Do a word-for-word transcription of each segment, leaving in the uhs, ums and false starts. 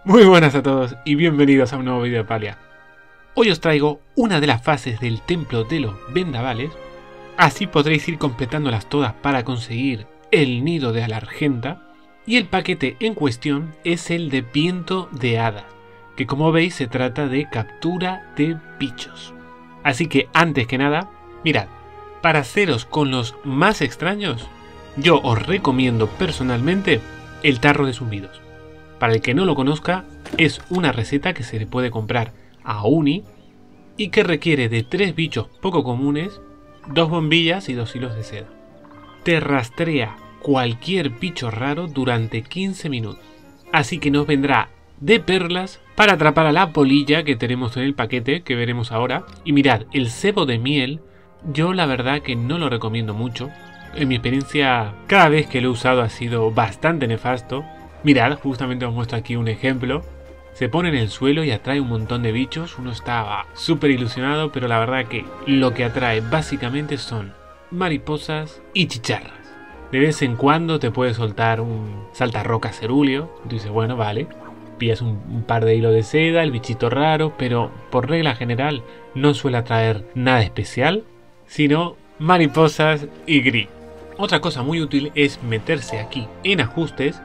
Muy buenas a todos y bienvenidos a un nuevo vídeo de Palia. Hoy os traigo una de las fases del templo de los vendavales. Así podréis ir completándolas todas para conseguir el nido de Alargenta. Y el paquete en cuestión es el de viento de hadas, que como veis se trata de captura de bichos. Así que antes que nada, mirad, para haceros con los más extraños, yo os recomiendo personalmente el tarro de zumbidos. Para el que no lo conozca, es una receta que se le puede comprar a Uni y que requiere de tres bichos poco comunes, dos bombillas y dos hilos de seda. Te rastrea cualquier bicho raro durante quince minutos, así que nos vendrá de perlas para atrapar a la polilla que tenemos en el paquete, que veremos ahora. Y mirad, el cebo de miel, yo la verdad que no lo recomiendo mucho. En mi experiencia, cada vez que lo he usado ha sido bastante nefasto. Mirad, justamente os muestro aquí un ejemplo. Se pone en el suelo y atrae un montón de bichos. Uno está súper ilusionado, pero la verdad que lo que atrae básicamente son mariposas y chicharras. De vez en cuando te puede soltar un saltarroca cerúleo. Dices, bueno, vale. Pillas un, un par de hilos de seda, el bichito raro, pero por regla general no suele atraer nada especial, sino mariposas y gris. Otra cosa muy útil es meterse aquí en ajustes,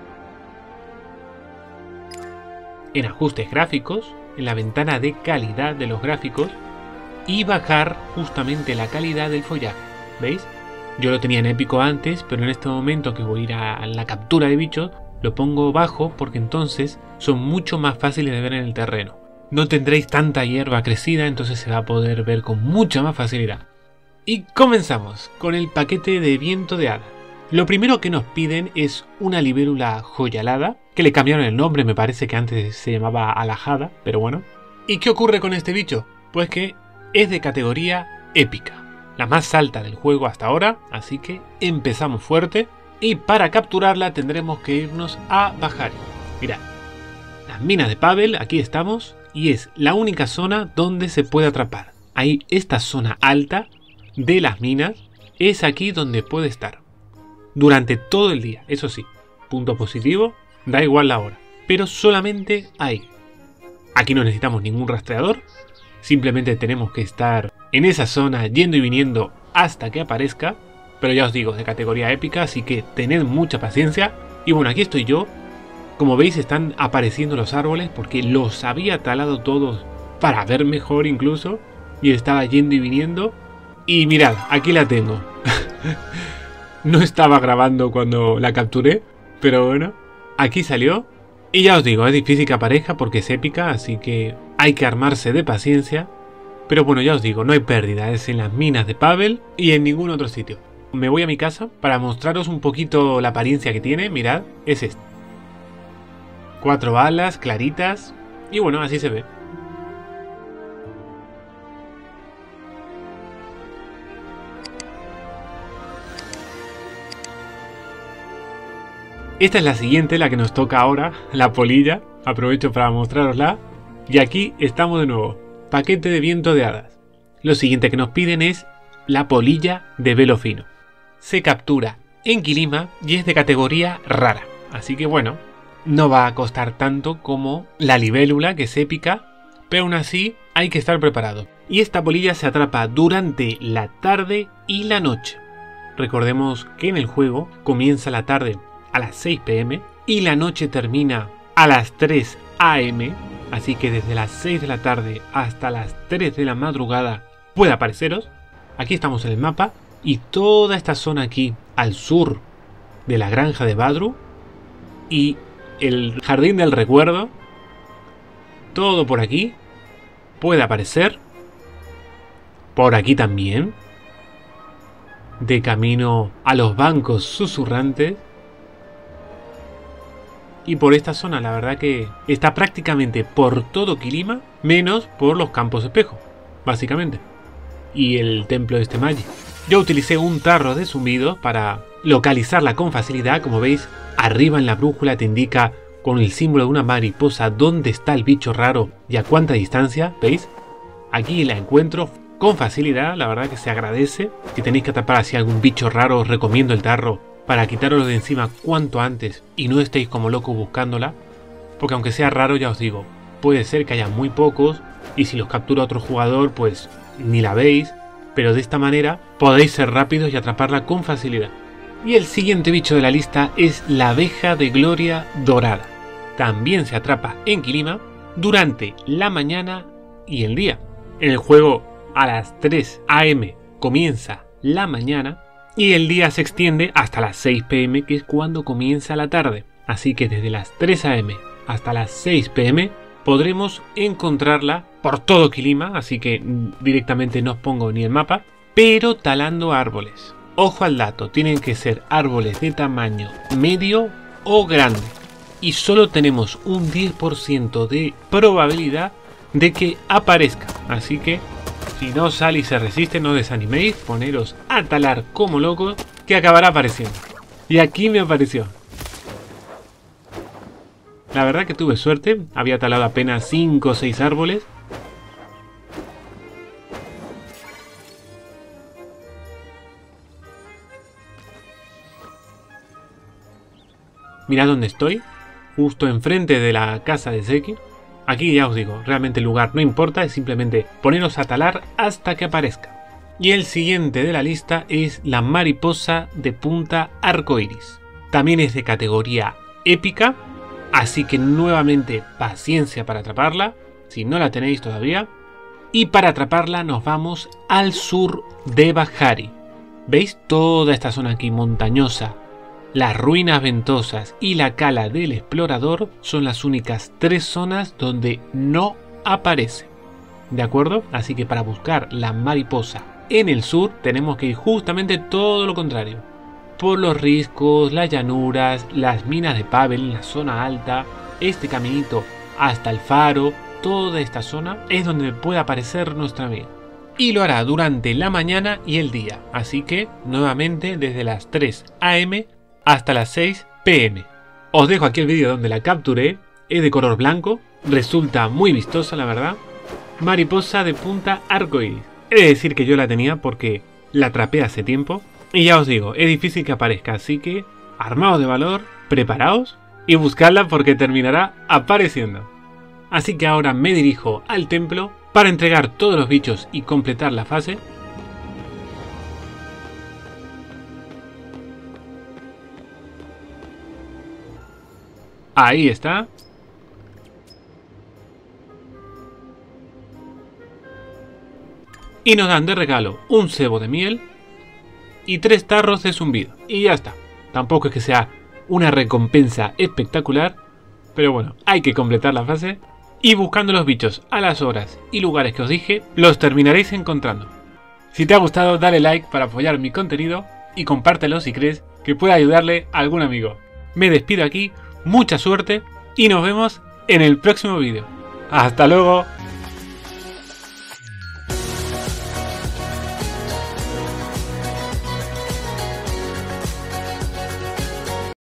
en ajustes gráficos, en la ventana de calidad de los gráficos y bajar justamente la calidad del follaje. ¿Veis? Yo lo tenía en épico antes, pero en este momento que voy a ir a la captura de bichos, lo pongo bajo porque entonces son mucho más fáciles de ver en el terreno. No tendréis tanta hierba crecida, entonces se va a poder ver con mucha más facilidad. Y comenzamos con el paquete de viento de hada. Lo primero que nos piden es una libélula joyalada, que le cambiaron el nombre, me parece que antes se llamaba alajada, pero bueno. ¿Y qué ocurre con este bicho? Pues que es de categoría épica, la más alta del juego hasta ahora, así que empezamos fuerte. Y para capturarla tendremos que irnos a Bajaria. Mirad, las minas de Pavel, aquí estamos, y es la única zona donde se puede atrapar. Ahí, esta zona alta de las minas, es aquí donde puede estar. Durante todo el día, eso sí, punto positivo, da igual la hora, pero solamente ahí. Aquí no necesitamos ningún rastreador, simplemente tenemos que estar en esa zona yendo y viniendo hasta que aparezca. Pero ya os digo, de categoría épica, así que tened mucha paciencia. Y bueno, aquí estoy yo. Como veis están apareciendo los árboles porque los había talado todos para ver mejor incluso. Y estaba yendo y viniendo. Y mirad, aquí la tengo. No estaba grabando cuando la capturé, pero bueno, aquí salió. Y ya os digo, es difícil que aparezca porque es épica, así que hay que armarse de paciencia. Pero bueno, ya os digo, no hay pérdida, es en las minas de Pavel y en ningún otro sitio. Me voy a mi casa para mostraros un poquito la apariencia que tiene. Mirad, es este. Cuatro balas, claritas. Y bueno, así se ve. Esta es la siguiente, la que nos toca ahora, la polilla. Aprovecho para mostrarosla. Y aquí estamos de nuevo. Paquete de viento de hadas. Lo siguiente que nos piden es la polilla de velo fino. Se captura en Quilima y es de categoría rara. Así que bueno, no va a costar tanto como la libélula, que es épica, pero aún así hay que estar preparado. Y esta polilla se atrapa durante la tarde y la noche. Recordemos que en el juego comienza la tarde a las seis pe eme y la noche termina a las tres a eme. Así que desde las seis de la tarde hasta las tres de la madrugada puede apareceros. Aquí estamos en el mapa. Y toda esta zona aquí, al sur de la granja de Badru y el jardín del recuerdo, todo por aquí puede aparecer. Por aquí también, de camino a los bancos susurrantes. Y por esta zona, la verdad que está prácticamente por todo Quilima, menos por los campos espejo, básicamente. Y el templo de este Magi. Yo utilicé un tarro de zumbido para localizarla con facilidad. Como veis, arriba en la brújula te indica con el símbolo de una mariposa dónde está el bicho raro y a cuánta distancia. ¿Veis? Aquí la encuentro con facilidad, la verdad que se agradece. Si tenéis que atrapar así algún bicho raro, os recomiendo el tarro para quitaros de encima cuanto antes y no estéis como locos buscándola. porque aunque sea raro, ya os digo, puede ser que haya muy pocos y si los captura otro jugador pues ni la veis, pero de esta manera podéis ser rápidos y atraparla con facilidad. Y el siguiente bicho de la lista es la abeja de gloria dorada. También se atrapa en Kilima durante la mañana y el día. En el juego a las tres a eme comienza la mañana y el día se extiende hasta las seis pe eme, que es cuando comienza la tarde. Así que desde las tres a eme hasta las seis pe eme podremos encontrarla por todo Kilima, así que directamente no os pongo ni el mapa, pero talando árboles. Ojo al dato, tienen que ser árboles de tamaño medio o grande. Y solo tenemos un diez por ciento de probabilidad de que aparezca. Así que si no sale y se resiste, no desaniméis, poneros a talar como locos, que acabará apareciendo. Y aquí me apareció. La verdad que tuve suerte, había talado apenas cinco o seis árboles. Mirad dónde estoy, justo enfrente de la casa de Seki. Aquí ya os digo, realmente el lugar no importa, es simplemente poneros a talar hasta que aparezca. Y el siguiente de la lista es la mariposa de punta arcoiris. También es de categoría épica, así que nuevamente paciencia para atraparla, si no la tenéis todavía. Y para atraparla nos vamos al sur de Bahari. ¿Veis toda esta zona aquí montañosa? Las ruinas ventosas y la cala del explorador son las únicas tres zonas donde no aparece. ¿De acuerdo? Así que para buscar la mariposa en el sur tenemos que ir justamente todo lo contrario. Por los riscos, las llanuras, las minas de Pavel en la zona alta, este caminito hasta el faro, toda esta zona es donde puede aparecer nuestra amiga. Y lo hará durante la mañana y el día. Así que nuevamente desde las tres a eme hasta las seis pe eme. Os dejo aquí el vídeo donde la capturé, es de color blanco, resulta muy vistosa la verdad. Mariposa de punta arcoíris. He de decir que yo la tenía porque la atrapé hace tiempo y ya os digo, es difícil que aparezca, así que armaos de valor, preparaos y buscadla porque terminará apareciendo. Así que ahora me dirijo al templo para entregar todos los bichos y completar la fase. Ahí está. Y nos dan de regalo un cebo de miel y tres tarros de zumbido. Y ya está. Tampoco es que sea una recompensa espectacular, pero bueno, hay que completar la fase. Y buscando los bichos a las horas y lugares que os dije, los terminaréis encontrando. Si te ha gustado, dale like para apoyar mi contenido y compártelo si crees que puede ayudarle a algún amigo. Me despido aquí. Mucha suerte y nos vemos en el próximo vídeo. ¡Hasta luego!